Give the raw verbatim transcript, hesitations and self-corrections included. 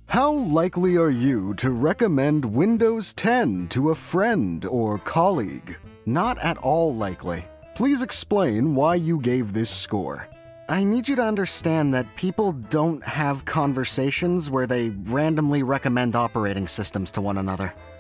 How likely are you to recommend Windows ten to a friend or colleague? Not at all likely. Please explain why you gave this score. I need you to understand that people don't have conversations where they randomly recommend operating systems to one another.